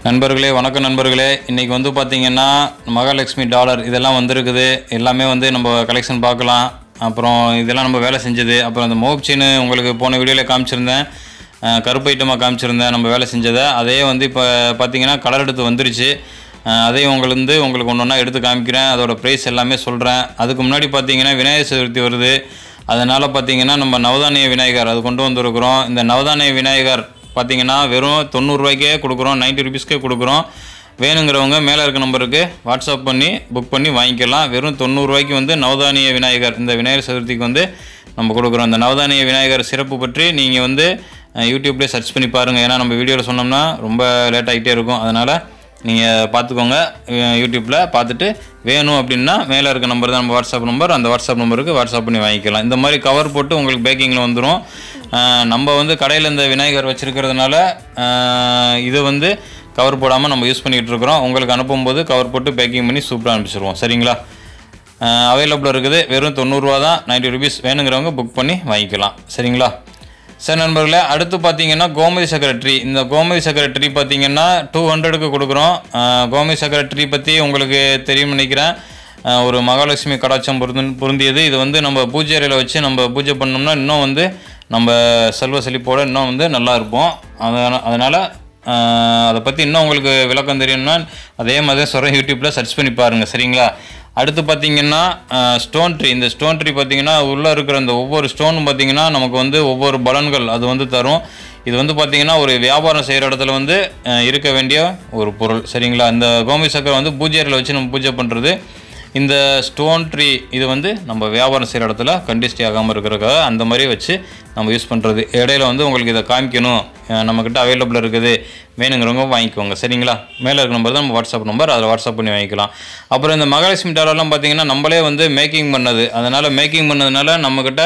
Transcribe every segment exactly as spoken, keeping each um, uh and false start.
நண்பர்களே வணக்கம் நண்பர்களே, இன்றைக்கி வந்து பார்த்திங்கன்னா மகாலட்சுமி டாலர் இதெல்லாம் வந்திருக்குது. எல்லாமே வந்து நம்ம கலெக்ஷன் பார்க்கலாம். அப்புறம் இதெல்லாம் நம்ம வேலை செஞ்சது. அப்புறம் அந்த மோப் செயின் உங்களுக்கு போன வீடியோவில் காமிச்சிருந்தேன், கருப்பு ஐட்டமாக காமிச்சிருந்தேன் நம்ம வேலை செஞ்சதை. அதே வந்து இப்போ பார்த்திங்கன்னா கலர் எடுத்து வந்துருச்சு. அதையும் உங்களுக்கு வந்து உங்களுக்கு ஒன்று ஒன்றா எடுத்து காமிக்கிறேன். அதோடய ப்ரைஸ் எல்லாமே சொல்கிறேன். அதுக்கு முன்னாடி பார்த்திங்கன்னா விநாயகர் சதுர்த்தி வருது. அதனால் பார்த்திங்கன்னா நம்ம நவதானிய விநாயகர் அது கொண்டு வந்திருக்கிறோம். இந்த நவதானிய விநாயகர் பார்த்திங்கன்னா வெறும் தொண்ணூறுரூவாய்க்கே கொடுக்குறோம், நைன்ட்டி ருபீஸ்க்கே கொடுக்குறோம். வேணுங்கிறவங்க மேலே இருக்க நம்பருக்கு வாட்ஸ்அப் பண்ணி புக் பண்ணி வாங்கிக்கலாம். வெறும் தொண்ணூறுரூவாய்க்கு வந்து நவதானிய விநாயகர் இந்த விநாயகர் சதுர்த்திக்கு வந்து நம்ம கொடுக்குறோம். இந்த நவதானிய விநாயகர் சிறப்பு பற்றி நீங்கள் வந்து யூடியூப்லேயே சர்ச் பண்ணி பாருங்கள். ஏன்னா நம்ம வீடியோவில் சொன்னோம்னா ரொம்ப லேட் ஆகிட்டே இருக்கும். அதனால் நீங்கள் பார்த்துக்கோங்க, யூடியூப்பில் பார்த்துட்டு வேணும் அப்படின்னா மேலே இருக்க நம்பர் தான் நம்ம வாட்ஸ்அப் நம்பர். அந்த வாட்ஸ்அப் நம்பருக்கு வாட்ஸ்அப் பண்ணி வாங்கிக்கலாம். இந்த மாதிரி கவர் போட்டு உங்களுக்கு பேக்கிங்கில் வந்துடும். நம்ம வந்து கடையில் இந்த விநாயகர் வச்சுருக்கிறதுனால இதை வந்து கவர் போடாமல் நம்ம யூஸ் பண்ணிகிட்டு இருக்கிறோம். உங்களுக்கு அனுப்பும்போது கவர் போட்டு பேக்கிங் பண்ணி சூப்பராக அனுப்பிச்சிடுவோம். சரிங்களா? அவைலபிள் இருக்குது. வெறும் தொண்ணூறுரூவா தான், நைன்ட்டி ருபீஸ். வேணுங்கிறவங்க புக் பண்ணி வாங்கிக்கலாம். சரிங்களா? சரி நண்பர்களே, அடுத்து பார்த்தீங்கன்னா கோமதி சக்கரை ட்ரீ. இந்த கோமதி சக்கரை ட்ரீ பார்த்தீங்கன்னா டூ ஹண்ட்ரடுக்கு கொடுக்குறோம். கோமதி சக்கரை ட்ரீ பற்றி உங்களுக்கு தெரியும் நினைக்கிறேன். ஒரு மகாலட்சுமி கடாட்சம் பொருந்து பொருந்தியது. இது வந்து நம்ம பூஜை அறையில் வச்சு நம்ம பூஜை பண்ணோம்னா இன்னும் வந்து நம்ம செல்வ செழிப்போடு இன்னும் வந்து நல்லா இருப்போம். அதனால் அதனால் அதை பற்றி இன்னும் உங்களுக்கு விளக்கம் தெரியும்னா அதே மாதிரி சொல்கிறேன், யூடியூப்பில் சர்ச் பண்ணி பாருங்கள். சரிங்களா? அடுத்து பார்த்திங்கன்னா ஸ்டோன் ட்ரீ. இந்த ஸ்டோன் ட்ரீ பார்த்திங்கன்னா உள்ளே இருக்கிற இந்த ஒவ்வொரு ஸ்டோனும் பார்த்திங்கன்னா நமக்கு வந்து ஒவ்வொரு பலன்கள் அது வந்து தரும். இது வந்து பார்த்திங்கன்னா ஒரு வியாபாரம் செய்கிற இடத்துல வந்து இருக்க வேண்டிய ஒரு பொருள். சரிங்களா? இந்த கோமதி சக்கரை வந்து பூஜை அறையில் வச்சு நம்ம பூஜை பண்ணுறது. இந்த ஸ்டோன் ட்ரீ இது வந்து நம்ம வியாபாரம் செய்கிற இடத்துல கண்டிஸ்டி ஆகாமல் இருக்கிறதுக்காக அந்த மாதிரி வச்சு நம்ம யூஸ் பண்ணுறது. இடையில வந்து உங்களுக்கு இதை காமிக்கணும், நம்மக்கிட்ட அவைலபிள் இருக்குது, வேணுங்கிறவங்க வாங்கிக்கோங்க. சரிங்களா? மேலே இருக்கிற நம்பர் தான் நம்ம வாட்ஸ்அப் நம்பர், அதில் வாட்ஸ்அப் பண்ணி வாங்கிக்கலாம். அப்புறம் இந்த மகாலட்சுமி டாலர்லாம் பார்த்திங்கன்னா நம்மளே வந்து மேக்கிங் பண்ணது. அதனால் மேக்கிங் பண்ணதுனால நம்மக்கிட்ட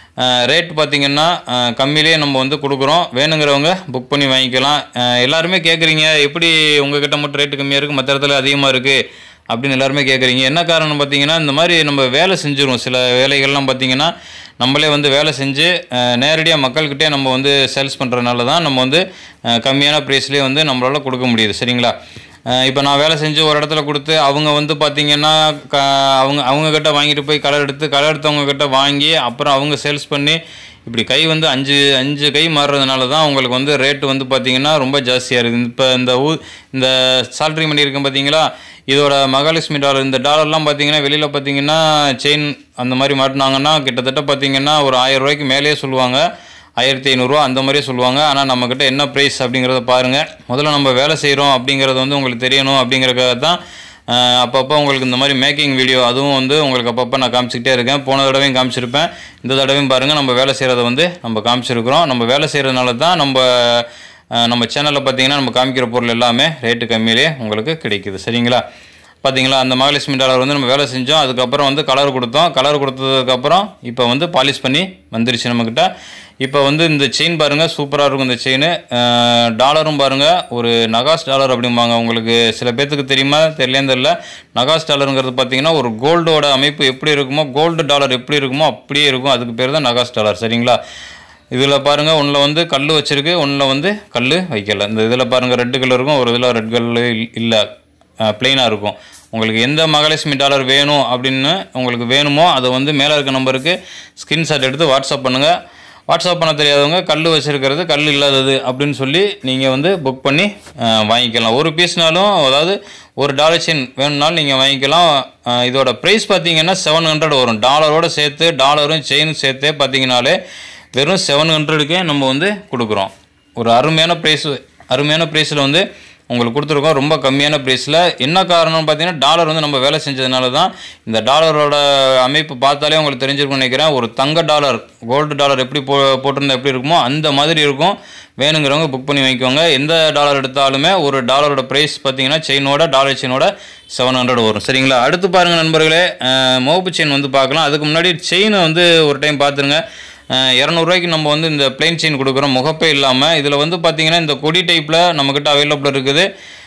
ரேட் பார்த்திங்கன்னா கம்மியிலே நம்ம வந்து கொடுக்குறோம். வேணுங்கிறவங்க புக் பண்ணி வாங்கிக்கலாம். எல்லாருமே கேட்குறீங்க, எப்படி உங்கள்கிட்ட மட்டும் ரேட்டு கம்மியாக இருக்குது, மற்ற இடத்துல அதிகமாக இருக்குது அப்படின்னு எல்லாருமே கேட்குறீங்க. என்ன காரணம் பார்த்தீங்கன்னா இந்த மாதிரி நம்ம வேலை செஞ்சுருவோம். சில வேலைகள்லாம் பார்த்திங்கன்னா நம்மளே வந்து வேலை செஞ்சு நேரடியாக மக்கள்கிட்டே நம்ம வந்து சேல்ஸ் பண்ணுறதுனால தான் நம்ம வந்து கம்மியான ப்ரைஸ்லேயே வந்து நம்மளால் கொடுக்க முடியுது. சரிங்களா? இப்போ நான் வேலை செஞ்சு ஒரு இடத்துல கொடுத்து அவங்க வந்து பார்த்திங்கன்னா க அவங்க அவங்கக்கிட்ட வாங்கிட்டு போய் கலர் எடுத்து கலர் எடுத்தவங்கக்கிட்ட வாங்கி அப்புறம் அவங்க சேல்ஸ் பண்ணி இப்படி கை வந்து அஞ்சு அஞ்சு கை மாறுறதுனால தான் உங்களுக்கு வந்து ரேட்டு வந்து பார்த்திங்கன்னா ரொம்ப ஜாஸ்தியாக இருக்குது. இப்போ இந்த ஊ இந்த சால்ட்ரி மணி இருக்கும் பார்த்திங்களா, இதோட மகாலட்சுமி டாலர் இந்த டாலர்லாம் பார்த்திங்கன்னா வெளியில் பார்த்திங்கன்னா செயின் அந்த மாதிரி மாட்டினாங்கன்னா கிட்டத்தட்ட பார்த்திங்கன்னா ஒரு ஆயிரம் ரூபாய்க்கு மேலேயே சொல்லுவாங்க, ஆயிரத்தி ஐநூறுரூவா அந்த மாதிரியே சொல்லுவாங்க. ஆனால் நம்மக்கிட்ட என்ன ப்ரைஸ் அப்படிங்கிறத பாருங்கள். முதல்ல நம்ம வேலை செய்கிறோம் அப்படிங்கிறது வந்து உங்களுக்கு தெரியணும். அப்படிங்கிறதுக்காக தான் அப்பப்போ உங்களுக்கு இந்த மாதிரி மேக்கிங் வீடியோ அதுவும் வந்து உங்களுக்கு அப்பப்போ நான் காமிச்சிக்கிட்டே இருக்கேன். போன தடவையும் காமிச்சிருப்பேன், இந்த தடவையும் பாருங்கள் நம்ம வேலை செய்கிறத வந்து நம்ம காமிச்சிருக்கிறோம். நம்ம வேலை செய்கிறதுனால தான் நம்ம நம்ம சேனலில் பார்த்திங்கன்னா நம்ம காமிக்கிற பொருள் எல்லாமே ரேட்டு கம்மியிலே உங்களுக்கு கிடைக்குது. சரிங்களா? பார்த்திங்களா? அந்த மகாலட்சுமி டாலர் வந்து நம்ம வேலை செஞ்சோம். அதுக்கப்புறம் வந்து கலர் கொடுத்தோம். கலர் கொடுத்ததுக்கப்புறம் இப்போ வந்து பாலிஷ் பண்ணி வந்துருச்சு நம்மக்கிட்ட. இப்போ வந்து இந்த செயின் பாருங்கள், சூப்பராக இருக்கும் இந்த செயின். டாலரும் பாருங்கள், ஒரு நகாஸ் டாலர் அப்படிம்பாங்க. உங்களுக்கு சில பேர்த்துக்கு தெரியுமா தெரியலேன்னு தெரியல. நகாஸ் டாலருங்கிறது பார்த்திங்கன்னா ஒரு கோல்டோட அமைப்பு எப்படி இருக்குமோ, கோல்டு டாலர் எப்படி இருக்குமோ அப்படியே இருக்கும். அதுக்கு பேர் தான் நகாஸ் டாலர். சரிங்களா? இதில் பாருங்கள், ஒன்றில் வந்து கல் வச்சுருக்கு, ஒன்றில் வந்து கல் வைக்கலை. இந்த இதில் பாருங்கள் ரெட்டு கல் இருக்கும், ஒரு இதில் ரெட் கல் இல்லை, ப்ளெயினாக இருக்கும். உங்களுக்கு எந்த மகாலட்சுமி டாலர் வேணும் அப்படின்னு உங்களுக்கு வேணுமோ அதை வந்து மேலே இருக்க நம்பருக்கு ஸ்க்ரீன்ஷாட் எடுத்து வாட்ஸ்அப் பண்ணுங்கள். வாட்ஸ்அப் பண்ண தெரியாதவங்க கல் வச்சுருக்கிறது கல் இல்லாதது அப்படின்னு சொல்லி நீங்கள் வந்து புக் பண்ணி வாங்கிக்கலாம். ஒரு பீஸ்னாலும் அதாவது ஒரு டாலர் செயின் வேணும்னாலும் நீங்கள் வாங்கிக்கலாம். இதோட ப்ரைஸ் பார்த்தீங்கன்னா செவன் ஹண்ட்ரட் வரும். டாலரோடு சேர்த்து டாலரும் செயினும் சேர்த்தே பார்த்தீங்கன்னாலே வெறும் செவன் ஹண்ட்ரடுக்கே நம்ம வந்து கொடுக்குறோம். ஒரு அருமையான ப்ரைஸ், அருமையான ப்ரைஸில் வந்து உங்களுக்கு கொடுத்துருக்கோம், ரொம்ப கம்மியான ப்ரைஸில். என்ன காரணம்னு பார்த்தீங்கன்னா டாலர் வந்து நம்ம வேலை செஞ்சதுனால தான். இந்த டாலரோட அமைப்பு பார்த்தாலே உங்களுக்கு தெரிஞ்சிருக்கும்னு நினைக்கிறேன். ஒரு தங்க டாலர், கோல்டு டாலர் எப்படி போ போட்டிருந்தா எப்படி இருக்குமோ அந்த மாதிரி இருக்கும். வேணுங்கிறவங்க புக் பண்ணி வாங்கிக்கோங்க. எந்த டாலர் எடுத்தாலுமே ஒரு டாலரோட ப்ரைஸ் பார்த்தீங்கன்னா செயினோட டாலர் செயினோட செவன் ஹண்ட்ரட் வரும். சரிங்களா? அடுத்து பாருங்கள் நண்பர்களே, மோப்பு செயின் வந்து பார்க்கலாம். அதுக்கு முன்னாடி செயினை வந்து ஒரு டைம் பார்த்துருங்க. இரநூறுவாய்க்கு நம்ம வந்து இந்த பிளைன் செயின் கொடுக்குறோம், முகப்பே இல்லாமல். இதில் வந்து பார்த்திங்கன்னா இந்த கொடி டைப்பில் நம்மக்கிட்ட அவைலபிள் இருக்குது.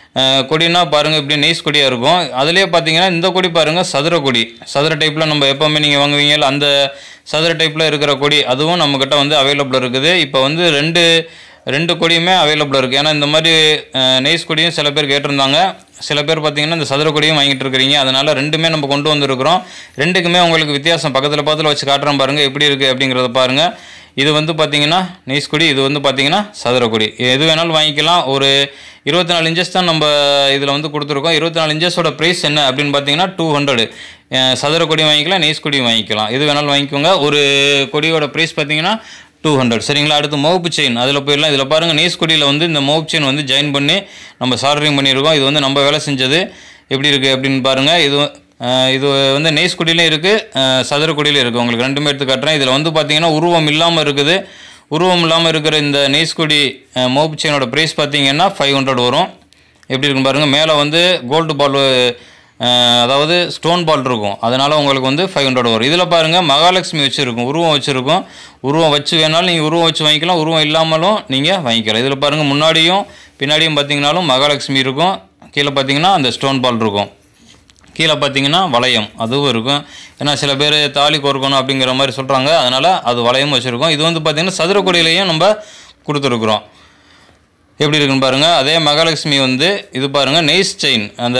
கொடினா பாருங்கள் இப்படி நெய்ஸ் கொடியாக இருக்கும். அதிலே பார்த்திங்கன்னா இந்த கொடி பாருங்கள் சதுர கொடி, சதுர டைப்பில் நம்ம எப்போவுமே நீங்கள் வாங்குவீங்க அந்த சதுர டைப்பில் இருக்கிற கொடி அதுவும் நம்மக்கிட்ட வந்து அவைலபிள் இருக்குது. இப்போ வந்து ரெண்டு ரெண்டு கொடியுமே அவைலபிளாக இருக்குது. ஏன்னா இந்த மாதிரி நெய்ஸ் கொடியும் சில பேர் கேட்டிருந்தாங்க. சில பேர் பார்த்திங்கன்னா இந்த சதுர கொடியும் வாங்கிட்டு இருக்கிறீங்க. அதனால் ரெண்டுமே நம்ம கொண்டு வந்திருக்கிறோம். ரெண்டுக்குமே உங்களுக்கு வித்தியாசம் பக்கத்தில் பக்கத்தில் வச்சு காட்டுறோம் பாருங்கள் எப்படி இருக்குது அப்படிங்கிறத பாருங்கள். இது வந்து பார்த்திங்கன்னா நெய்ஸ் கொடி, இது வந்து பார்த்திங்கன்னா சதுர கொடி. எது வேணாலும் வாங்கிக்கலாம். ஒரு இருபத்தி நாலு இன்ச்சஸ் தான் நம்ம இதில் வந்து கொடுத்துருக்கோம். இருபத்தி நாலு இன்ச்சஸோட ப்ரைஸ் என்ன அப்படின்னு பார்த்தீங்கன்னா டூ ஹண்ட்ரடு. சதுர கொடி வாங்கிக்கலாம், நெய்ஸ் கொடி வாங்கிக்கலாம், எது வேணாலும் வாங்கிக்கோங்க. ஒரு கொடியோட ப்ரைஸ் பார்த்தீங்கன்னா டூ ஹண்ட்ரட். சரிங்களா. அடுத்து மோப்பு செயின் அதில் போயிடலாம். இதில் பாருங்கள் நெய்ஸ் கொடியில் வந்து இந்த மோப்பு செயின் வந்து ஜாயின் பண்ணி நம்ம சால்டரிங் பண்ணியிருக்கோம். இது வந்து நம்ம வேலை செஞ்சது எப்படி இருக்குது அப்படின்னு பாருங்கள். இது இது வந்து நெய்ஸ் கொடியிலே இருக்குது, சதுர கொடியிலே இருக்குது. உங்களுக்கு ரெண்டுமே எடுத்து காட்டுறேன். இதில் வந்து பார்த்திங்கன்னா உருவம் இல்லாமல் இருக்குது. உருவம் இல்லாமல் இருக்கிற இந்த நெய்ஸ் கொடி மோப்பு செயினோட ப்ரைஸ் பார்த்திங்கன்னா ஃபைவ் ஹண்ட்ரட் வரும். எப்படி இருக்குன்னு பாருங்கள். மேலே வந்து கோல்டு பால், அதாவது ஸ்டோன் பால் இருக்கும். அதனால் உங்களுக்கு வந்து ஃபைவ் ஹண்ட்ரட் வரும். இதில் பாருங்கள் மகாலட்சுமி வச்சுருக்கும், உருவம் வச்சுருக்கும். உருவம் வச்சு வேணாலும் நீங்கள் உருவம் வச்சு வாங்கிக்கலாம், உருவம் இல்லாமலும் நீங்கள் வாங்கிக்கலாம். இதில் பாருங்கள் முன்னாடியும் பின்னாடியும் பார்த்திங்கனாலும் மகாலட்சுமி இருக்கும். கீழே பார்த்திங்கன்னா அந்த ஸ்டோன் பால் இருக்கும். கீழே பார்த்தீங்கன்னா வளையம் அதுவும் இருக்கும். ஏன்னா சில பேர் தாலி கோர்க்கணும் அப்படிங்கிற மாதிரி சொல்கிறாங்க. அதனால் அது வளையம் வச்சுருக்கோம். இது வந்து பார்த்திங்கன்னா சதுர கொடியிலையும் நம்ம கொடுத்துருக்குறோம். எப்படி இருக்குன்னு பாருங்கள். அதே மகாலட்சுமி வந்து இது பாருங்கள் நெய்ஸ் செயின், அந்த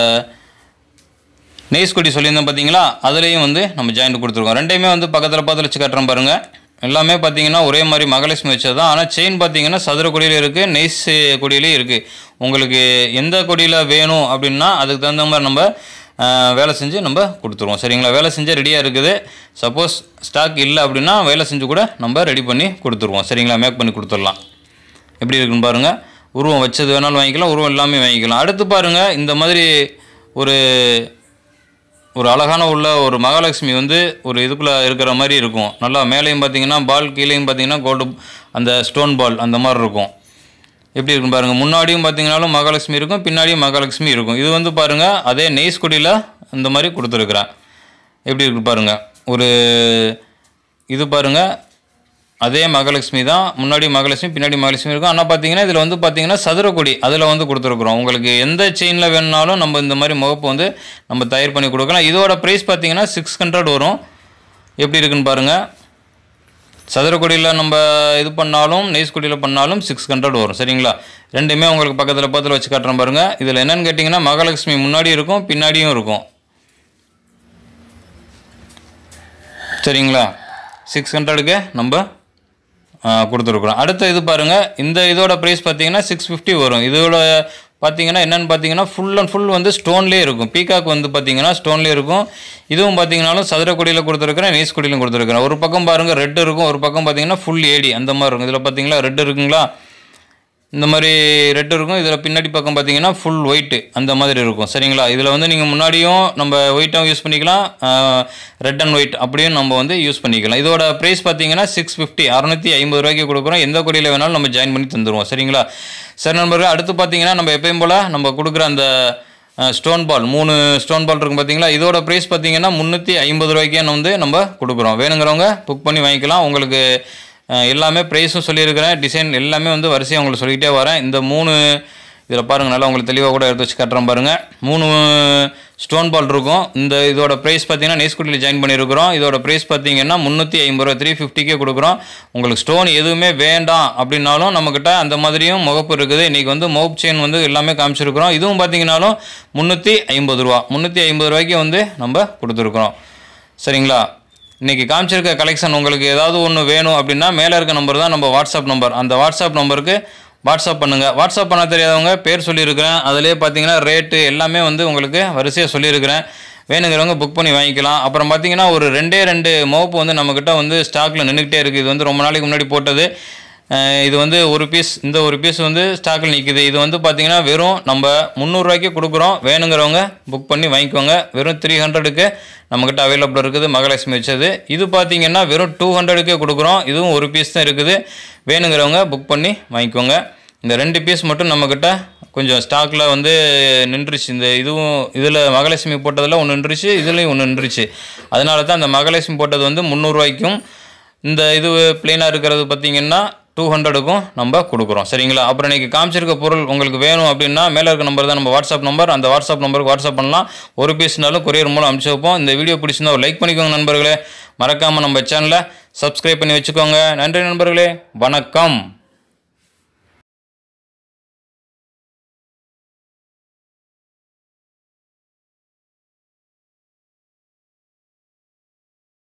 நெய்ஸ் கொடி சொல்லியிருந்தோம் பார்த்தீங்களா, அதுலேயும் வந்து நம்ம ஜாயிண்ட் கொடுத்துருக்கோம். ரெண்டையுமே வந்து பக்கத்தில் பார்த்து வச்சு காட்டுறோம் பாருங்கள். எல்லாமே பார்த்தீங்கன்னா ஒரே மாதிரி மகாலட்சுமி வச்சது தான். ஆனால் செயின் பார்த்தீங்கன்னா சதுர கொடியில் இருக்குது, நெய்ஸ் கொடியிலே இருக்குது. உங்களுக்கு எந்த கொடியில் வேணும் அப்படின்னா அதுக்கு தகுந்த மாதிரி நம்ம வேலை செஞ்சு நம்ம கொடுத்துருவோம். சரிங்களா. வேலை செஞ்சு ரெடியாக இருக்குது. சப்போஸ் ஸ்டாக் இல்லை அப்படின்னா வேலை செஞ்சு கூட நம்ம ரெடி பண்ணி கொடுத்துருவோம். சரிங்களா. மேக் பண்ணி கொடுத்துடலாம். எப்படி இருக்குன்னு பாருங்கள். உருவம் வச்சது வேணாலும் வாங்கிக்கலாம், உருவம் எல்லாமே வாங்கிக்கலாம். அடுத்து பாருங்கள் இந்த மாதிரி ஒரு ஒரு அழகான உள்ள ஒரு மகாலட்சுமி வந்து ஒரு இதுக்குள்ளே இருக்கிற மாதிரி இருக்கும். நல்லா மேலேயும் பார்த்தீங்கன்னா பால், கீழேயும் பார்த்தீங்கன்னா கோல்டு அந்த ஸ்டோன் பால் அந்த மாதிரி இருக்கும். எப்படி இருக்குன்னு பாருங்கள். முன்னாடியும் பார்த்தீங்கன்னாலும் மகாலட்சுமி இருக்கும், பின்னாடியும் மகாலட்சுமி இருக்கும். இது வந்து பாருங்கள் அதே நெய்ஸ் கொடியில் இந்த மாதிரி கொடுத்துருக்குறேன். எப்படி இருக்குன்னு பாருங்கள். ஒரு இது பாருங்கள் அதே மகாலட்சுமி தான். முன்னாடி மகாலட்சுமி பின்னாடி மகாலட்சுமி இருக்கும். ஆனால் பார்த்தீங்கன்னா இதில் வந்து பார்த்தீங்கன்னா சதுர கொடி அதில் வந்து கொடுத்துருக்குறோம். உங்களுக்கு எந்த செயினில் வேணுனாலும் நம்ம இந்த மாதிரி முகப்பு வந்து நம்ம தயார் பண்ணி கொடுக்கலாம். இதோட ப்ரைஸ் பார்த்தீங்கன்னா சிக்ஸ் ஹண்ட்ரட் வரும். எப்படி இருக்குன்னு பாருங்கள். சதுர கொடியில் நம்ம இது பண்ணாலும் நெய்ஸ் கொடியில் பண்ணாலும் சிக்ஸ் ஹண்ட்ரட் வரும். சரிங்களா. ரெண்டுமே உங்களுக்கு பக்கத்தில் பக்கத்தில் வச்சு காட்டுறேன் பாருங்கள். இதில் என்னென்னு கேட்டிங்கன்னா மகாலட்சுமி முன்னாடி இருக்கும், பின்னாடியும் இருக்கும். சரிங்களா. சிக்ஸ் ஹண்ட்ரடுக்கு நம்ம கொடுத்துருக்குறோம். அடுத்த இது பாருங்கள். இந்த இதோட ப்ரைஸ் பார்த்தீங்கன்னா சிக்ஸ் ஃபிஃப்டி வரும். இதோட பார்த்தீங்கன்னா என்னென்னு பார்த்தீங்கன்னா ஃபுல் அண்ட் ஃபுல் வந்து ஸ்டோன்லேயே இருக்கும். பீகாக் வந்து பார்த்தீங்கன்னா ஸ்டோன்லேயே இருக்கும். இதுவும் பார்த்தீங்கன்னாலும் சதுர கொடியில் கொடுத்துருக்குறேன், நெய்ஸ் கொடியிலும் கொடுத்துருக்குறேன். ஒரு பக்கம் பாருங்கள் ரெட் இருக்கும், ஒரு பக்கம் பார்த்தீங்கன்னா ஃபுல் ஏடி அந்த மாதிரி இருக்கும். இதில் பார்த்தீங்களா ரெட் இருக்குங்களா, இந்த மாதிரி ரெட் இருக்கும். இதில் பின்னாடி பக்கம் பார்த்தீங்கன்னா ஃபுல் ஒயிட்டு அந்த மாதிரி இருக்கும். சரிங்களா. இதில் வந்து நீங்கள் முன்னாடியும் நம்ம ஒயிட்டாகவும் யூஸ் பண்ணிக்கலாம், ரெட் அண்ட் ஒயிட் அப்படியும் நம்ம வந்து யூஸ் பண்ணிக்கலாம். இதோட ப்ரைஸ் பார்த்தீங்கன்னா சிக்ஸ் ஃபிஃப்டி அறுநூற்றி ஐம்பது ரூபாய்க்கு கொடுக்குறோம். எந்த கொடியில் வேணாலும் நம்ம ஜாயின் பண்ணி தந்துடுவோம். சரிங்களா. சரி நண்பர்கள், அடுத்து பார்த்தீங்கன்னா நம்ம எப்பயும் போல் நம்ம கொடுக்குற அந்த ஸ்டோன் பால், மூணு ஸ்டோன் பால் இருக்கும் பார்த்தீங்களா, இதோட ப்ரைஸ் பார்த்தீங்கன்னா முந்நூற்றி ஐம்பது ரூபாய்க்கே வந்து நம்ம கொடுக்குறோம். வேணுங்கிறவங்க புக் பண்ணி வாங்கிக்கலாம். உங்களுக்கு எல்லாமே ப்ரைஸும் சொல்லியிருக்கிறேன், டிசைன் எல்லாமே வந்து வரிசையாக உங்களுக்கு சொல்லிகிட்டே வரேன். இந்த மூணு இதில் பாருங்கள், நல்லா உங்களுக்கு தெளிவாக கூட எடுத்து வச்சு கட்டுறேன் பாருங்கள். மூணு ஸ்டோன் பால் இருக்கும். இந்த இதோட ப்ரைஸ் பார்த்தீங்கன்னா நெய்ஸ் கொடியில் ஜாயின் பண்ணியிருக்கிறோம். இதோட ப்ரைஸ் பார்த்தீங்கன்னா முந்நூற்றி ஐம்பது ரூபா த்ரீ ஃபிஃப்டிக்கே கொடுக்குறோம். உங்களுக்கு ஸ்டோன் எதுவுமே வேண்டாம் அப்படின்னாலும் நம்மக்கிட்ட அந்த மாதிரியும் முகப்பு இருக்குது. இன்றைக்கி வந்து மோப் செயின் வந்து எல்லாமே காமிச்சிருக்கிறோம். இதுவும் பார்த்தீங்கன்னாலும் முந்நூற்றி ஐம்பது ரூபா முந்நூற்றி ஐம்பது ரூபாய்க்கு வந்து நம்ம கொடுத்துருக்குறோம். சரிங்களா. இன்றைக்கி காமிச்சிருக்க கலெக்ஷன் உங்களுக்கு ஏதாவது ஒன்று வேணும் அப்படின்னா மேலே இருக்க நம்பர் தான் நம்ம வாட்ஸ்அப் நம்பர். அந்த வாட்ஸ்அப் நம்பருக்கு வாட்ஸ்அப் பண்ணுங்கள். வாட்ஸ்அப் பண்ண தெரியாதவங்க பேர் சொல்லியிருக்கிறேன், அதிலே பார்த்தீங்கன்னா ரேட்டு எல்லாமே வந்து உங்களுக்கு வரிசையாக சொல்லியிருக்கிறேன். வேணுங்கிறவங்க புக் பண்ணி வாங்கிக்கலாம். அப்புறம் பார்த்தீங்கன்னா ஒரு ரெண்டே ரெண்டு மோப்பு வந்து நம்மக்கிட்ட வந்து ஸ்டாக்கில் நின்றுக்கிட்டே இருக்குது. இது வந்து ரொம்ப நாளைக்கு முன்னாடி போட்டது. இது வந்து ஒரு பீஸ், இந்த ஒரு பீஸ் வந்து ஸ்டாக்கில் நிற்கிது. இது வந்து பார்த்திங்கன்னா வெறும் நம்ம முந்நூறுரூவாய்க்கு கொடுக்குறோம். வேணுங்கிறவங்க புக் பண்ணி வாங்கிக்கோங்க. வெறும் த்ரீ ஹண்ட்ரடுக்கு நம்மக்கிட்ட அவைலபிள் இருக்குது மகாலட்சுமி வச்சது. இது பார்த்திங்கன்னா வெறும் டூ ஹண்ட்ரடுக்கே கொடுக்குறோம். இதுவும் ஒரு பீஸ் தான் இருக்குது. வேணுங்கிறவங்க புக் பண்ணி வாங்கிக்கோங்க. இந்த ரெண்டு பீஸ் மட்டும் நம்மக்கிட்ட கொஞ்சம் ஸ்டாக்கில் வந்து நின்றுச்சு. இந்த இதுவும் இதில் மகாலட்சுமி போட்டதில் ஒன்று நின்றுச்சு, இதுலேயும் ஒன்று நின்றுச்சு. அதனால தான் அந்த மகாலட்சுமி போட்டது வந்து முந்நூறுரூவாய்க்கும், இந்த இது பிளெயினாக இருக்கிறது பார்த்திங்கன்னா டூ ஹண்ட்ரடுக்கும் நம்ம கொடுக்குறோம். சரிங்களா. அப்புறம் இன்றைக்கி காமிச்சிருக்க பொருள் உங்களுக்கு வேணும் அப்படின்னா மேலே இருக்க நம்பர் தான் நம்ம வாட்ஸ்அப் நம்பர். அந்த வாட்ஸ்அப் நம்பருக்கு வாட்ஸ்அப் பண்ணலாம். ஒரு பீஸ்னாலும் கொரியர் மூலம் அனுப்பிச்சு வைப்போம். இந்த வீடியோ பிடிச்சிருந்தா ஒரு லைக் பண்ணிக்கோங்க நண்பர்களே. மறக்காமல் நம்ம சேனலை சப்ஸ்கிரைப் பண்ணி வச்சுக்கோங்க. நன்றி நண்பர்களே, வணக்கம்.